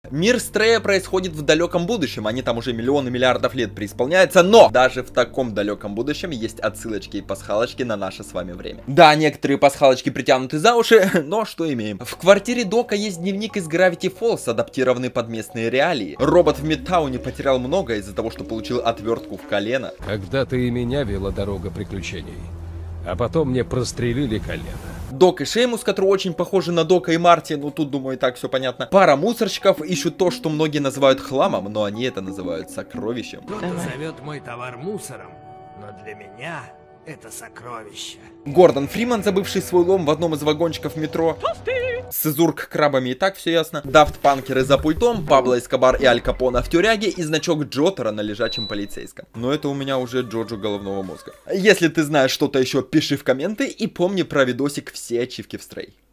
Мир Стрея происходит в далеком будущем, они там уже миллионы миллиардов лет преисполняются, но даже в таком далеком будущем есть отсылочки и пасхалочки на наше с вами время. Да, некоторые пасхалочки притянуты за уши, но что имеем. В квартире Дока есть дневник из Gravity Falls, адаптированный под местные реалии. Робот в Мидтауне потерял много из-за того, что получил отвертку в колено. Когда-то и меня вела дорога приключений, а потом мне прострелили колено. Док и Шеймус, которые очень похожи на Дока и Марти, ну тут, думаю, и так все понятно. Пара мусорщиков ищут то, что многие называют хламом, но они это называют сокровищем. Кто-то зовет мой товар мусором, но для меня это сокровище. Гордон Фриман, забывший свой лом в одном из вагончиков метро. С Изурк крабами и так все ясно. Дафт Панкеры за пультом, Пабло Эскобар и Аль Капона в тюряге и значок Джотера на лежачем полицейском. Но это у меня уже Джоджо головного мозга. Если ты знаешь что-то еще, пиши в комменты и помни про видосик «Все ачивки в Стрей».